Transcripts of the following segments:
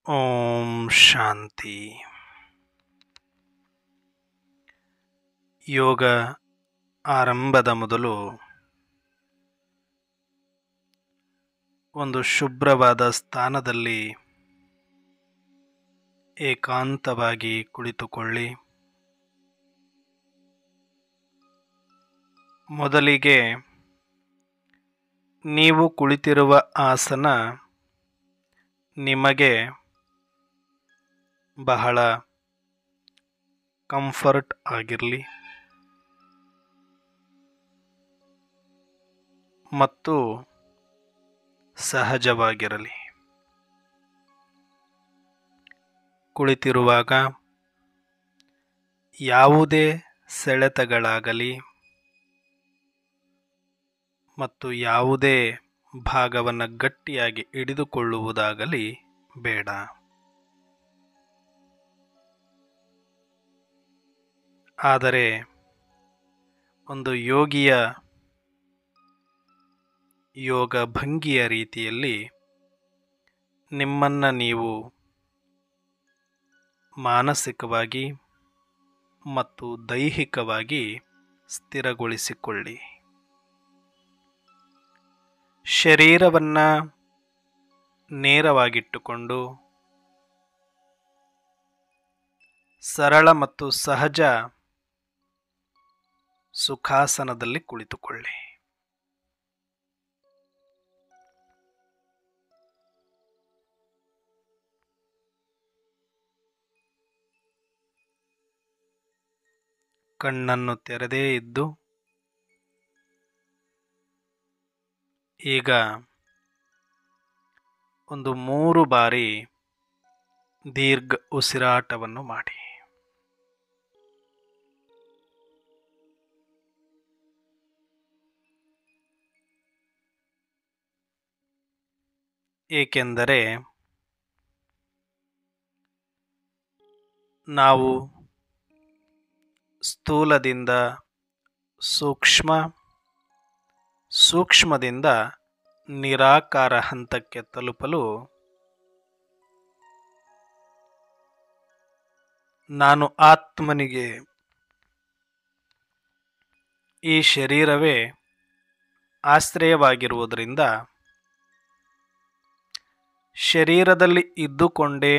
ಓಂ ಶಾಂತಿ. ಯೋಗ ಆರಂಭದ ಮೊದಲು ಒಂದು ಶುಭ್ರವಾದ ಸ್ಥಾನದಲ್ಲಿ ಏಕಾಂತವಾಗಿ ಕುಳಿತುಕೊಳ್ಳಿ. ಮೊದಲಿಗೆ ನೀವು ಕುಳಿತಿರುವ ಆಸನ ನಿಮಗೆ ಬಹಳ ಕಂಫರ್ಟ್ ಆಗಿರಲಿ ಮತ್ತು ಸಹಜವಾಗಿರಲಿ. ಕುಳಿತಿರುವಾಗ ಯಾವುದೇ ಸೆಳೆತಗಳಾಗಲಿ ಮತ್ತು ಯಾವುದೇ ಭಾಗವನ್ನು ಗಟ್ಟಿಯಾಗಿ ಹಿಡಿದುಕೊಳ್ಳುವುದಾಗಲಿ ಬೇಡ. ಆದರೆ ಒಂದು ಯೋಗಿಯ ಯೋಗ ಭಂಗಿಯ ರೀತಿಯಲ್ಲಿ ನಿಮ್ಮನ್ನು ನೀವು ಮಾನಸಿಕವಾಗಿ ಮತ್ತು ದೈಹಿಕವಾಗಿ ಸ್ಥಿರಗೊಳಿಸಿಕೊಳ್ಳಿ. ಶರೀರವನ್ನು ನೇರವಾಗಿಟ್ಟುಕೊಂಡು ಸರಳ ಮತ್ತು ಸಹಜ ಸುಖಾಸನದಲ್ಲಿ ಕುಳಿತುಕೊಳ್ಳಿ. ಕಣ್ಣನ್ನು ತೆರೆದೇ ಇದ್ದು ಈಗ ಒಂದು 3 ಬಾರಿ ದೀರ್ಘ ಉಸಿರಾಟವನ್ನು ಮಾಡಿ. ಏಕೆಂದರೆ ನಾವು ಸ್ಥೂಲದಿಂದ ಸೂಕ್ಷ್ಮದಿಂದ ನಿರಾಕಾರ ಹಂತಕ್ಕೆ ತಲುಪಲು ನಾನು ಆತ್ಮನಿಗೆ ಈ ಶರೀರವೇ ಆಶ್ರಯವಾಗಿರುವುದರಿಂದ ಶರೀರದಲ್ಲಿ ಇದ್ದುಕೊಂಡೇ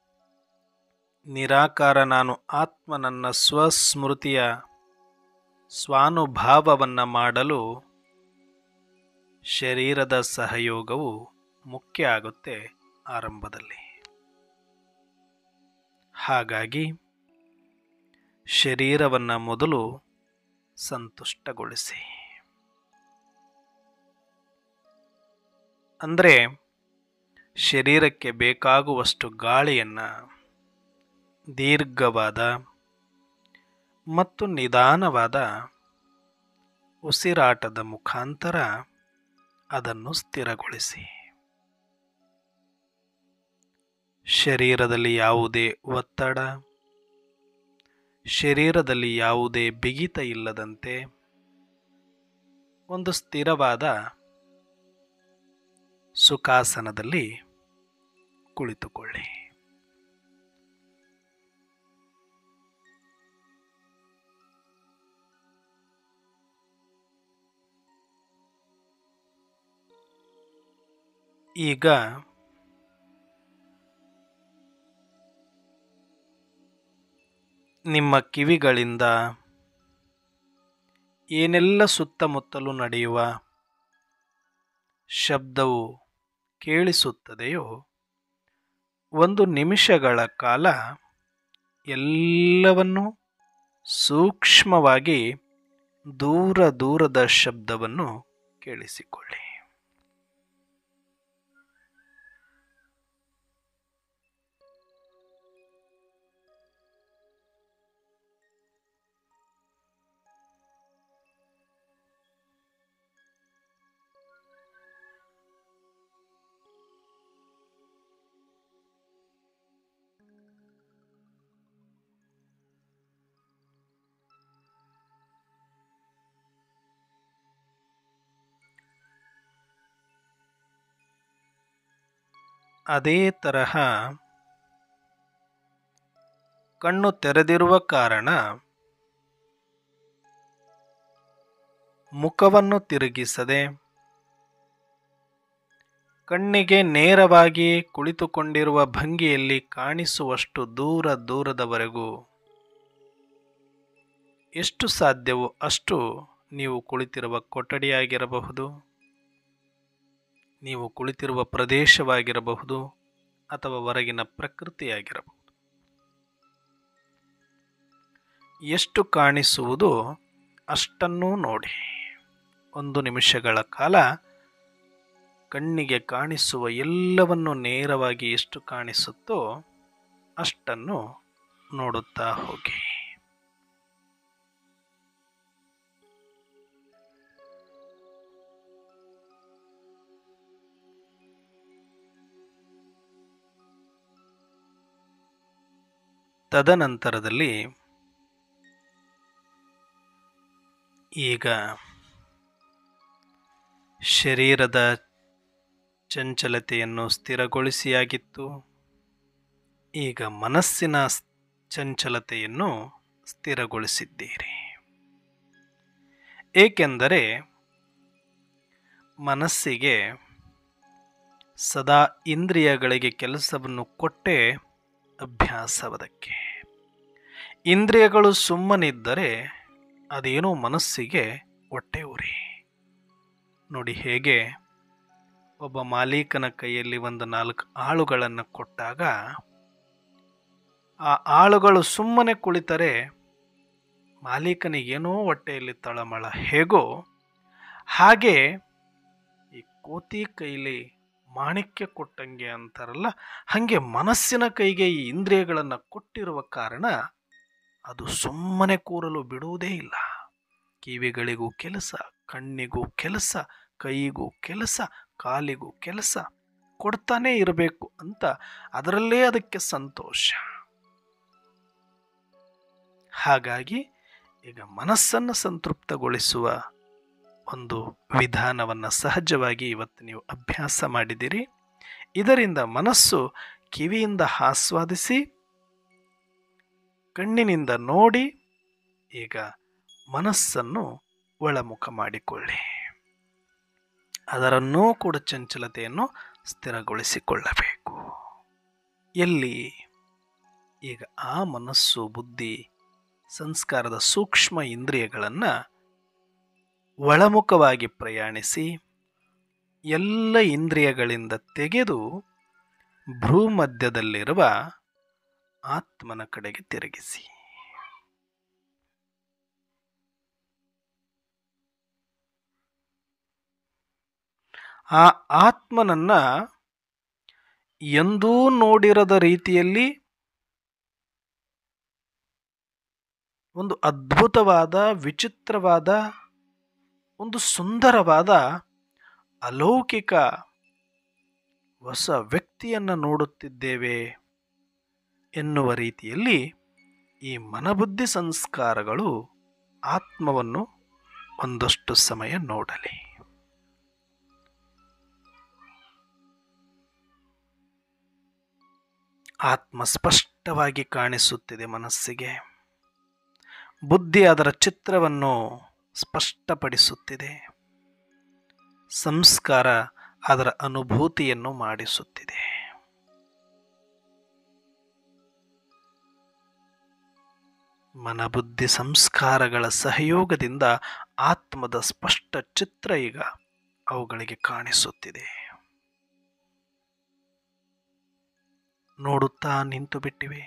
ನಿರಾಕಾರ ನಾನು ಆತ್ಮ ನನ್ನ ಸ್ವಸ್ಮೃತಿಯ ಸ್ವಾನುಭಾವವನ್ನು ಮಾಡಲು ಶರೀರದ ಸಹಯೋಗವು ಮುಖ್ಯ ಆಗುತ್ತೆ ಆರಂಭದಲ್ಲಿ. ಹಾಗಾಗಿ ಶರೀರವನ್ನು ಮೊದಲು ಸಂತುಷ್ಟಗೊಳಿಸಿ. ಅಂದರೆ ಶರೀರಕ್ಕೆ ಬೇಕಾಗುವಷ್ಟು ಗಾಳಿಯನ್ನು ದೀರ್ಘವಾದ ಮತ್ತು ನಿಧಾನವಾದ ಉಸಿರಾಟದ ಮುಖಾಂತರ ಅದನ್ನು ಸ್ಥಿರಗೊಳಿಸಿ. ಶರೀರದಲ್ಲಿ ಯಾವುದೇ ಒತ್ತಡ, ಶರೀರದಲ್ಲಿ ಯಾವುದೇ ಬಿಗಿತ ಇಲ್ಲದಂತೆ ಒಂದು ಸ್ಥಿರವಾದ ಸುಖಾಸನದಲ್ಲಿ ಕುಳಿತುಕೊಳ್ಳಿ. ಈಗ ನಿಮ್ಮ ಕಿವಿಗಳಿಂದ ಏನೆಲ್ಲ ಸುತ್ತಮುತ್ತಲೂ ನಡೆಯುವ ಶಬ್ದವು ಕೇಳಿಸುತ್ತದೆಯೋ 1 ನಿಮಿಷಗಳ ಕಾಲ ಎಲ್ಲವನ್ನೂ ಸೂಕ್ಷ್ಮವಾಗಿ ದೂರದ ಶಬ್ದವನ್ನು ಕೇಳಿಸಿಕೊಳ್ಳಿ. ಅದೇ ತರಹ ಕಣ್ಣು ತೆರೆದಿರುವ ಕಾರಣ ಮುಖವನ್ನು ತಿರುಗಿಸದೆ ಕಣ್ಣಿಗೆ ನೇರವಾಗಿ ಕುಳಿತುಕೊಂಡಿರುವ ಭಂಗಿಯಲ್ಲಿ ಕಾಣಿಸುವಷ್ಟು ದೂರದವರೆಗೂ ಎಷ್ಟು ಸಾಧ್ಯವೋ ಅಷ್ಟು ನೀವು ಕುಳಿತಿರುವ ಕೊಠಡಿಯಾಗಿರಬಹುದು, ನೀವು ಕುಳಿತಿರುವ ಪ್ರದೇಶವಾಗಿರಬಹುದು, ಅಥವಾ ಹೊರಗಿನ ಪ್ರಕೃತಿಯಾಗಿರಬಹುದು. ಎಷ್ಟು ಕಾಣಿಸುವುದೋ ಅಷ್ಟನ್ನೂ ನೋಡಿ. 1 ನಿಮಿಷಗಳ ಕಾಲ ಕಣ್ಣಿಗೆ ಕಾಣಿಸುವ ಎಲ್ಲವನ್ನು ನೇರವಾಗಿ ಎಷ್ಟು ಕಾಣಿಸುತ್ತೋ ಅಷ್ಟನ್ನು ನೋಡುತ್ತಾ ಹೋಗಿ. ತದನಂತರದಲ್ಲಿ ಈಗ ಶರೀರದ ಚಂಚಲತೆಯನ್ನು ಸ್ಥಿರಗೊಳಿಸಿಯಾಗಿತ್ತು. ಈಗ ಮನಸ್ಸಿನ ಚಂಚಲತೆಯನ್ನು ಸ್ಥಿರಗೊಳಿಸಿದ್ದೀರಿ. ಏಕೆಂದರೆ ಮನಸ್ಸಿಗೆ ಸದಾ ಇಂದ್ರಿಯಗಳಿಗೆ ಕೆಲಸವನ್ನು ಕೊಟ್ಟೇ ಅಭ್ಯಾಸವದಕ್ಕೆ. ಇಂದ್ರಿಯಗಳು ಸುಮ್ಮನಿದ್ದರೆ ಅದೇನೋ ಮನಸ್ಸಿಗೆ ಹೊಟ್ಟೆ ಉರಿ. ನೋಡಿ, ಹೇಗೆ ಒಬ್ಬ ಮಾಲೀಕನ ಕೈಯಲ್ಲಿ 4 ಆಳುಗಳನ್ನು ಕೊಟ್ಟಾಗ ಆ ಆಳುಗಳು ಸುಮ್ಮನೆ ಕುಳಿತರೆ ಮಾಲೀಕನಿಗೇನೋ ಹೊಟ್ಟೆಯಲ್ಲಿ ತಳಮಳ. ಹೇಗೋ ಹಾಗೆ ಈ ಕೋತಿ ಕೈಲಿ ಮಾಣಿಕ್ಯ ಕೊಟ್ಟಂಗೆ ಅಂತಾರಲ್ಲ, ಹಾಗೆ ಮನಸ್ಸಿನ ಕೈಗೆ ಈ ಇಂದ್ರಿಯಗಳನ್ನು ಕೊಟ್ಟಿರುವ ಕಾರಣ ಅದು ಸುಮ್ಮನೆ ಕೂರಲು ಬಿಡುವುದೇ ಇಲ್ಲ. ಕಿವಿಗಳಿಗೂ ಕೆಲಸ, ಕಣ್ಣಿಗೂ ಕೆಲಸ, ಕೈಗೂ ಕೆಲಸ, ಕಾಲಿಗೂ ಕೆಲಸ ಕೊಡ್ತಾನೇ ಇರಬೇಕು ಅಂತ ಅದರಲ್ಲೇ ಅದಕ್ಕೆ ಸಂತೋಷ. ಹಾಗಾಗಿ ಈಗ ಮನಸ್ಸನ್ನು ಸಂತೃಪ್ತಗೊಳಿಸುವ ಒಂದು ವಿಧಾನವನ್ನು ಸಹಜವಾಗಿ ಇವತ್ತು ನೀವು ಅಭ್ಯಾಸ ಮಾಡಿದಿರಿ. ಇದರಿಂದ ಮನಸ್ಸು ಕಿವಿಯಿಂದ ಆಸ್ವಾದಿಸಿ, ಕಣ್ಣಿನಿಂದ ನೋಡಿ, ಈಗ ಮನಸ್ಸನ್ನು ಒಳಮುಖ ಮಾಡಿಕೊಳ್ಳಿ. ಅದರನ್ನೂ ಕೂಡ ಚಂಚಲತೆಯನ್ನು ಸ್ಥಿರಗೊಳಿಸಿಕೊಳ್ಳಬೇಕು. ಎಲ್ಲಿ? ಈಗ ಆ ಮನಸ್ಸು, ಬುದ್ಧಿ, ಸಂಸ್ಕಾರದ ಸೂಕ್ಷ್ಮ ಇಂದ್ರಿಯಗಳನ್ನು ಒಳಮುಖವಾಗಿ ಪ್ರಯಾಣಿಸಿ ಎಲ್ಲ ಇಂದ್ರಿಯಗಳಿಂದ ತೆಗೆದು ಭ್ರೂಮಧ್ಯದಲ್ಲಿರುವ ಆತ್ಮನ ಕಡೆಗೆ ತಿರುಗಿಸಿ. ಆ ಆತ್ಮನನ್ನ ಎಂದೂ ನೋಡಿರದ ರೀತಿಯಲ್ಲಿ ಒಂದು ಅದ್ಭುತವಾದ, ವಿಚಿತ್ರವಾದ, ಒಂದು ಸುಂದರವಾದ, ಅಲೌಕಿಕ ಹೊಸ ವ್ಯಕ್ತಿಯನ್ನು ನೋಡುತ್ತಿದ್ದೇವೆ ಎನ್ನುವ ರೀತಿಯಲ್ಲಿ ಈ ಮನಬುದ್ಧಿ ಸಂಸ್ಕಾರಗಳು ಆತ್ಮವನ್ನು ಒಂದಷ್ಟು ಸಮಯ ನೋಡಲಿ. ಆತ್ಮ ಸ್ಪಷ್ಟವಾಗಿ ಕಾಣಿಸುತ್ತಿದೆ ಮನಸ್ಸಿಗೆ. ಬುದ್ಧಿ ಅದರ ಚಿತ್ರವನ್ನು ಸ್ಪಷ್ಟಪಡಿಸುತ್ತಿದೆ. ಸಂಸ್ಕಾರ ಅದರ ಅನುಭೂತಿಯನ್ನು ಮಾಡಿಸುತ್ತಿದೆ. ಮನಬುದ್ಧಿ ಸಂಸ್ಕಾರಗಳ ಸಹಯೋಗದಿಂದ ಆತ್ಮದ ಸ್ಪಷ್ಟ ಚಿತ್ರ ಈಗ ಅವುಗಳಿಗೆ ಕಾಣಿಸುತ್ತಿದೆ. ನೋಡುತ್ತಾ ನಿಂತು ಬಿಟ್ಟಿವೆ.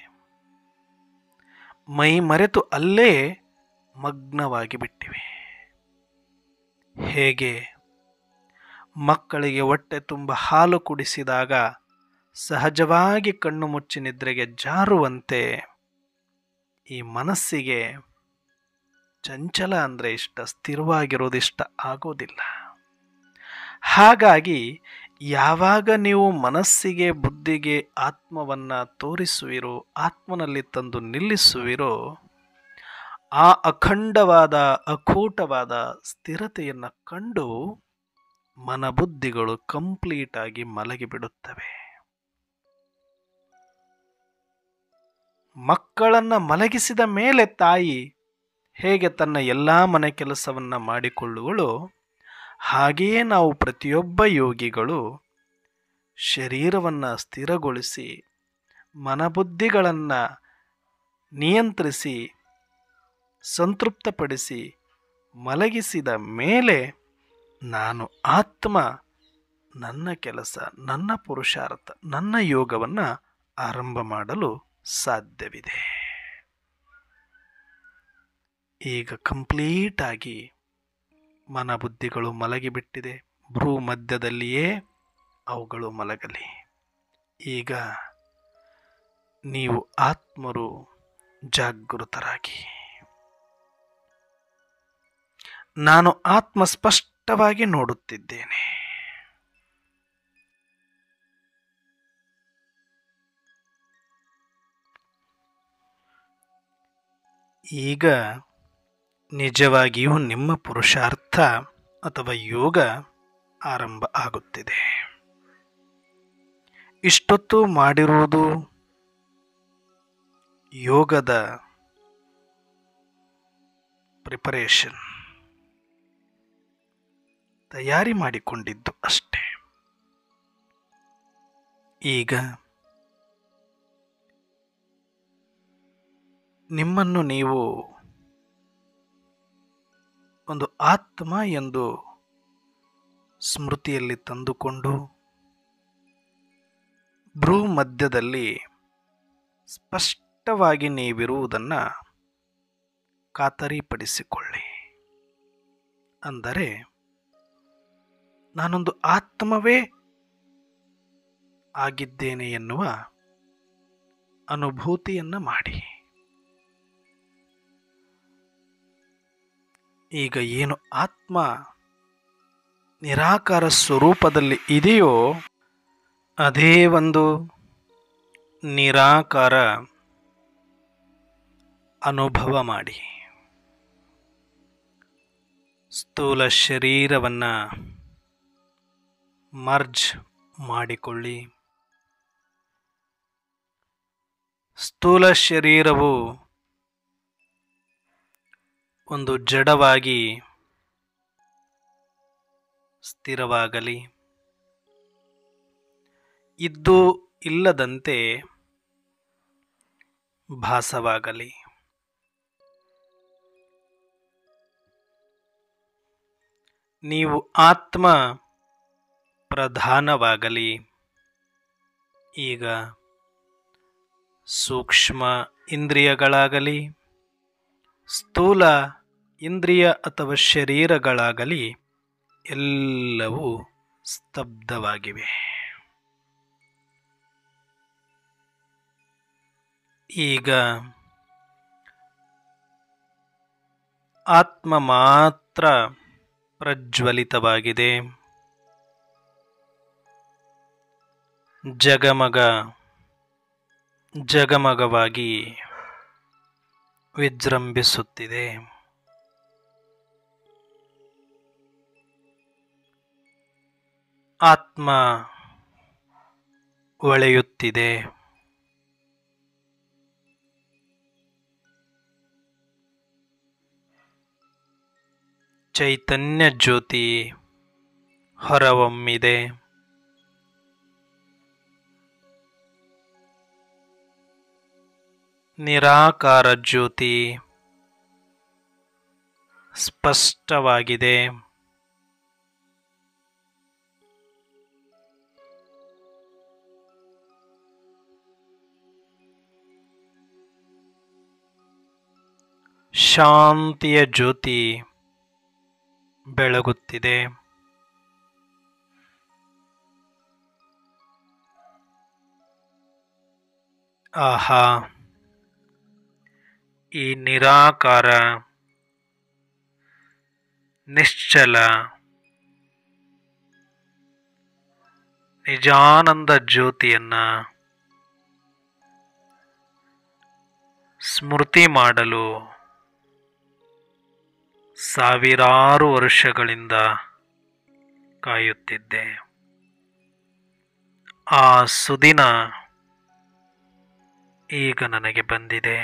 ಮೈ ಮರೆತು ಅಲ್ಲೇ ಮಗ್ನವಾಗಿ ಬಿಟ್ಟಿವೆ. ಹೇಗೆ ಮಕ್ಕಳಿಗೆ ಹೊಟ್ಟೆ ತುಂಬ ಹಾಲು ಕುಡಿಸಿದಾಗ ಸಹಜವಾಗಿ ಕಣ್ಣು ಮುಚ್ಚಿ ನಿದ್ರೆಗೆ ಜಾರುವಂತೆ ಈ ಮನಸ್ಸಿಗೆ ಚಂಚಲ ಅಂದರೆ ಇಷ್ಟ, ಸ್ಥಿರವಾಗಿರೋದಿಷ್ಟ ಆಗೋದಿಲ್ಲ. ಹಾಗಾಗಿ ಯಾವಾಗ ನೀವು ಮನಸ್ಸಿಗೆ, ಬುದ್ಧಿಗೆ ಆತ್ಮವನ್ನು ತೋರಿಸುವಿರೋ, ಆತ್ಮನಲ್ಲಿ ತಂದು ನಿಲ್ಲಿಸುವಿರೋ, ಆ ಅಖಂಡವಾದ, ಅಕೂಟವಾದ ಸ್ಥಿರತೆಯನ್ನು ಕಂಡು ಮನಬುದ್ಧಿಗಳು ಕಂಪ್ಲೀಟ್ ಆಗಿ ಮಲಗಿಬಿಡುತ್ತವೆ. ಮಕ್ಕಳನ್ನು ಮಲಗಿಸಿದ ಮೇಲೆ ತಾಯಿ ಹೇಗೆ ತನ್ನ ಎಲ್ಲ ಮನೆ ಕೆಲಸವನ್ನು ಮಾಡಿಕೊಳ್ಳುವಳೋ ಹಾಗೆಯೇ ನಾವು ಪ್ರತಿಯೊಬ್ಬ ಯೋಗಿಗಳು ಶರೀರವನ್ನು ಸ್ಥಿರಗೊಳಿಸಿ ಮನಬುದ್ಧಿಗಳನ್ನು ನಿಯಂತ್ರಿಸಿ ಸಂತೃಪ್ತಪಡಿಸಿ ಮಲಗಿಸಿದ ಮೇಲೆ ನಾನು ಆತ್ಮ ನನ್ನ ಕೆಲಸ, ನನ್ನ ಪುರುಷಾರ್ಥ, ನನ್ನ ಯೋಗವನ್ನು ಆರಂಭ ಮಾಡಲು ಸಾಧ್ಯವಿದೆ. ಈಗ ಕಂಪ್ಲೀಟಾಗಿ ಮನಬುದ್ಧಿಗಳು ಮಲಗಿಬಿಟ್ಟಿದೆ. ಭ್ರೂ ಮಧ್ಯದಲ್ಲಿಯೇ ಅವುಗಳು ಮಲಗಲಿ. ಈಗ ನೀವು ಆತ್ಮರು ಜಾಗೃತರಾಗಿ, ನಾನು ಆತ್ಮ ಸ್ಪಷ್ಟವಾಗಿ ನೋಡುತ್ತಿದ್ದೇನೆ. ಈಗ ನಿಜವಾಗಿಯೂ ನಿಮ್ಮ ಪುರುಷಾರ್ಥ ಅಥವಾ ಯೋಗ ಆರಂಭ ಆಗುತ್ತಿದೆ. ಇಷ್ಟೊತ್ತು ಮಾಡಿರುವುದು ಯೋಗದ ಪ್ರಿಪರೇಷನ್, ತಯಾರಿ ಮಾಡಿಕೊಂಡಿದ್ದು ಅಷ್ಟೇ. ಈಗ ನಿಮ್ಮನ್ನು ನೀವು ಒಂದು ಆತ್ಮ ಎಂದು ಸ್ಮೃತಿಯಲ್ಲಿ ತಂದುಕೊಂಡು ಭ್ರೂ ಮಧ್ಯದಲ್ಲಿ ಸ್ಪಷ್ಟವಾಗಿ ನೀವಿರುವುದನ್ನು ಖಾತರಿಪಡಿಸಿಕೊಳ್ಳಿ. ಅಂದರೆ ನಾನೊಂದು ಆತ್ಮವೇ ಆಗಿದ್ದೇನೆ ಎನ್ನುವ ಅನುಭೂತಿಯನ್ನು ಮಾಡಿ. ಈಗ ಏನು ಆತ್ಮ ನಿರಾಕಾರ ಸ್ವರೂಪದಲ್ಲಿ ಇದೆಯೋ ಅದೇ ಒಂದು ನಿರಾಕಾರ ಅನುಭವ ಮಾಡಿ. ಸ್ಥೂಲ ಶರೀರವನ್ನು ಮರ್ಜ್ ಮಾಡಿಕೊಳ್ಳಿ. ಸ್ಥೂಲ ಶರೀರವು ಒಂದು ಜಡವಾಗಿ ಸ್ಥಿರವಾಗಲಿ, ಇದ್ದು ಇಲ್ಲದಂತೆ ಭಾಸವಾಗಲಿ. ನೀವು ಆತ್ಮ ಪ್ರಧಾನವಾಗಲಿ. ಈಗ ಸೂಕ್ಷ್ಮ ಇಂದ್ರಿಯಗಳಾಗಲಿ, ಸ್ಥೂಲ ಇಂದ್ರಿಯ ಅಥವಾ ಶರೀರಗಳಾಗಲಿ ಎಲ್ಲವೂ ಸ್ತಬ್ಧವಾಗಿವೆ. ಈಗ ಆತ್ಮ ಮಾತ್ರ ಪ್ರಜ್ವಲಿತವಾಗಿದೆ. ಜಗಮಗವಾಗಿ ವಿಜೃಂಭಿಸುತ್ತಿದೆ. ಆತ್ಮ ಹೊಳೆಯುತ್ತಿದೆ. ಚೈತನ್ಯ ಜ್ಯೋತಿ ಹೊರಹೊಮ್ಮಿದೆ. ನಿರಾಕಾರ ಜ್ಯೋತಿ ಸ್ಪಷ್ಟವಾಗಿದೆ. ಶಾಂತಿಯ ಜ್ಯೋತಿ ಬೆಳಗುತ್ತಿದೆ. ಆಹಾ, ಈ ನಿರಾಕಾರ ನಿಶ್ಚಲ ನಿಜಾನಂದ ಜ್ಯೋತಿಯನ್ನ ಸ್ಮೃತಿ ಮಾಡಲು ಸಾವಿರಾರು ವರ್ಷಗಳಿಂದ ಕಾಯುತ್ತಿದ್ದೆ. ಆ ಸುದಿನ ಈಗ ನನಗೆ ಬಂದಿದೆ.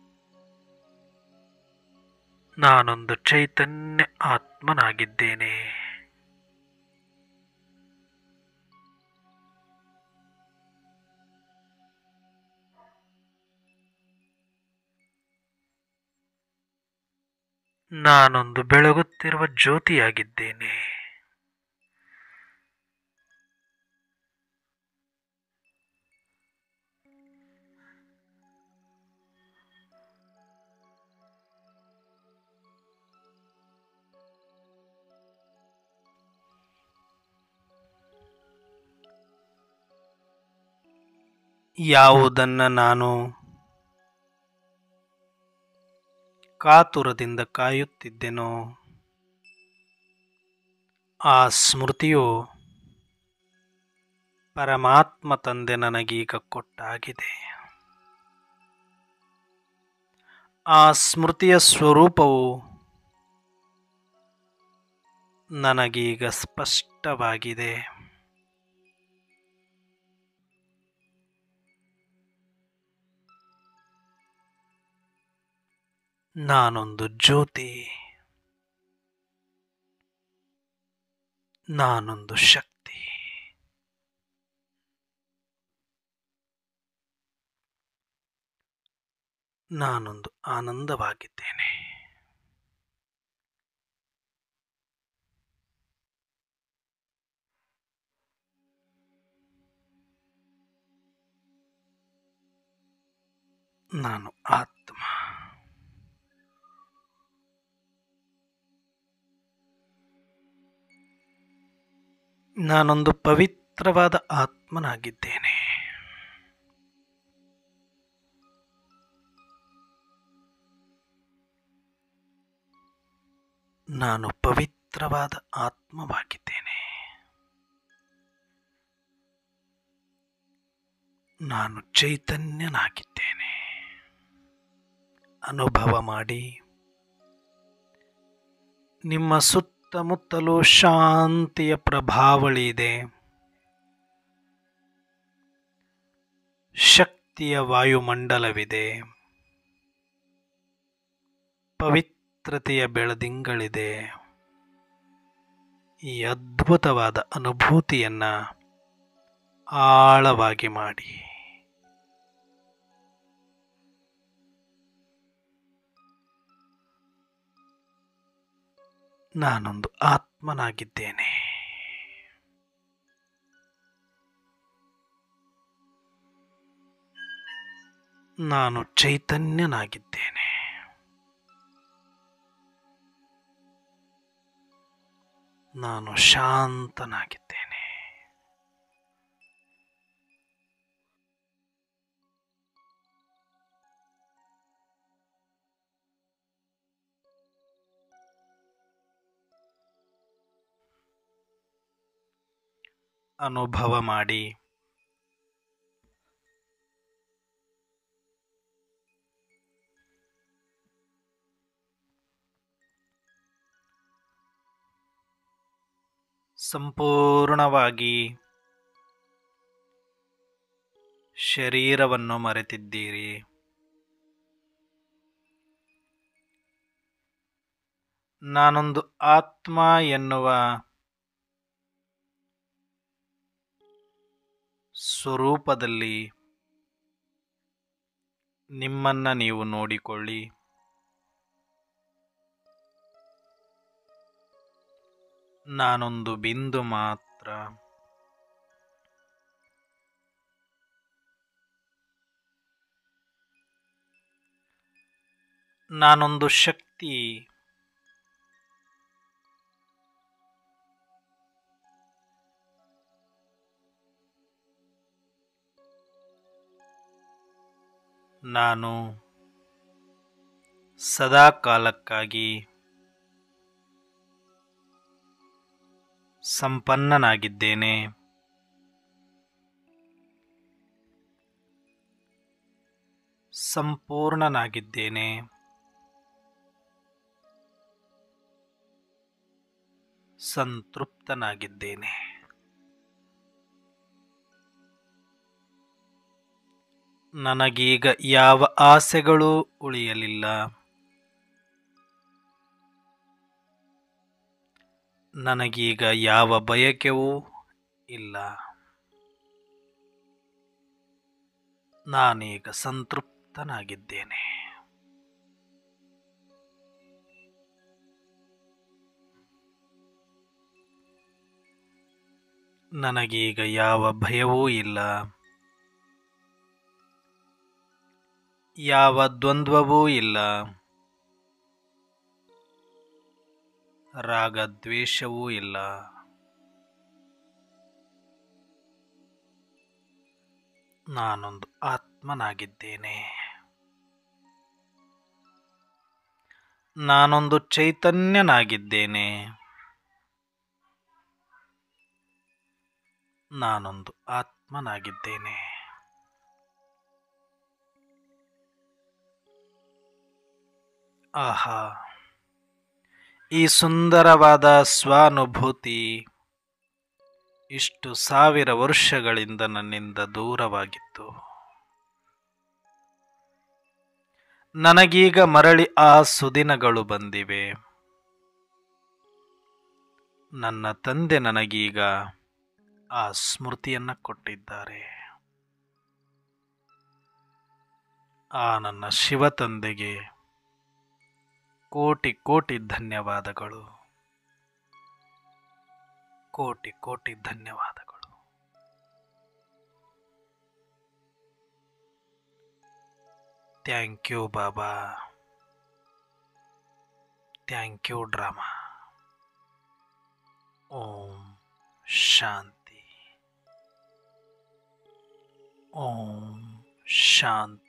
ನಾನೊಂದು ಚೈತನ್ಯ ಆತ್ಮನಾಗಿದ್ದೇನೆ. ನಾನೊಂದು ಬೆಳಗುತ್ತಿರುವ ಜ್ಯೋತಿಯಾಗಿದ್ದೇನೆ. ಯಾವುದನ್ನು ನಾನು ಕಾತುರದಿಂದ ಕಾಯುತ್ತಿದ್ದೆನೋ ಆ ಸ್ಮೃತಿಯು ಪರಮಾತ್ಮ ತಂದೆ ನನಗೀಗ ಕೊಟ್ಟಾಗಿದೆ. ಆ ಸ್ಮೃತಿಯ ಸ್ವರೂಪವು ನನಗೀಗ ಸ್ಪಷ್ಟವಾಗಿದೆ. ನಾನೊಂದು ಜ್ಯೋತಿ, ನಾನೊಂದು ಶಕ್ತಿ. ನಾನೊಂದು ಆನಂದವಾಗಿದ್ದೇನೆ. ನಾನು ಆತ್ಮ. ನಾನೊಂದು ಪವಿತ್ರವಾದ ಆತ್ಮನಾಗಿದ್ದೇನೆ. ನಾನು ಪವಿತ್ರವಾದ ಆತ್ಮವಾಗಿದ್ದೇನೆ. ನಾನು ಚೈತನ್ಯನಾಗಿದ್ದೇನೆ. ಅನುಭವ ಮಾಡಿ. ನಿಮ್ಮ ಸುತ್ತಮುತ್ತಲೂ ಶಾಂತಿಯ ಪ್ರಭಾವಳಿ ಇದೆ. ಶಕ್ತಿಯ ವಾಯುಮಂಡಲವಿದೆ. ಪವಿತ್ರತೆಯ ಬೆಳದಿಂಗಳಿದೆ. ಈ ಅದ್ಭುತವಾದ ಅನುಭೂತಿಯನ್ನು ಆಳವಾಗಿ ಮಾಡಿ. ನಾನೊಂದು ಆತ್ಮನಾಗಿದ್ದೇನೆ. ನಾನು ಚೈತನ್ಯನಾಗಿದ್ದೇನೆ. ನಾನು ಶಾಂತನಾಗಿದ್ದೇನೆ. ಅನುಭವ ಮಾಡಿ. ಸಂಪೂರ್ಣವಾಗಿ ಶರೀರವನ್ನು ಮರೆತಿದ್ದೀರಿ. ನಾನೊಂದು ಆತ್ಮ ಎನ್ನುವ ಸ್ವರೂಪದಲ್ಲಿ ನಿಮ್ಮನ್ನು ನೀವು ನೋಡಿಕೊಳ್ಳಿ. ನಾನೊಂದು ಬಿಂದು ಮಾತ್ರ. ನಾನೊಂದು ಶಕ್ತಿ. ನಾನು ಸದಾ ಕಾಲಕ್ಕಾಗಿ ಸಂಪನ್ನನಾಗಿದ್ದೇನೆ. ಸಂಪೂರ್ಣನಾಗಿದ್ದೇನೆ. ಸಂತೃಪ್ತನಾಗಿದ್ದೇನೆ. ನನಗೀಗ ಯಾವ ಆಸೆಗಳೂ ಉಳಿಯಲಿಲ್ಲ. ನನಗೀಗ ಯಾವ ಬಯಕೆಯೂ ಇಲ್ಲ. ನಾನೀಗ ಸಂತೃಪ್ತನಾಗಿದ್ದೇನೆ. ನನಗೀಗ ಯಾವ ಭಯವೂ ಇಲ್ಲ. ಯಾವ ದ್ವಂದ್ವವೂ ಇಲ್ಲ. ರಾಗದ್ವೇಷವೂ ಇಲ್ಲ. ನಾನೊಂದು ಆತ್ಮನಾಗಿದ್ದೇನೆ. ನಾನೊಂದು ಚೈತನ್ಯನಾಗಿದ್ದೇನೆ. ನಾನೊಂದು ಆತ್ಮನಾಗಿದ್ದೇನೆ. ಆಹಾ, ಈ ಸುಂದರವಾದ ಸ್ವಾನುಭೂತಿ ಇಷ್ಟು ಸಾವಿರ ವರ್ಷಗಳಿಂದ ನನ್ನಿಂದ ದೂರವಾಗಿತ್ತು. ನನಗೀಗ ಮರಳಿ ಆ ಸುದಿನಗಳು ಬಂದಿವೆ. ನನ್ನ ತಂದೆ ನನಗೀಗ ಆ ಸ್ಮೃತಿಯನ್ನ ಕೊಟ್ಟಿದ್ದಾರೆ. ಆ ನನ್ನ ಶಿವ ತಂದೆಗೆ ಕೋಟಿ ಕೋಟಿ ಧನ್ಯವಾದಗಳು. ಕೋಟಿ ಕೋಟಿ ಧನ್ಯವಾದಗಳು. Thank you Baba. Thank you drama. ಓಂ ಶಾಂತಿ. ಓಂ ಶಾಂತಿ.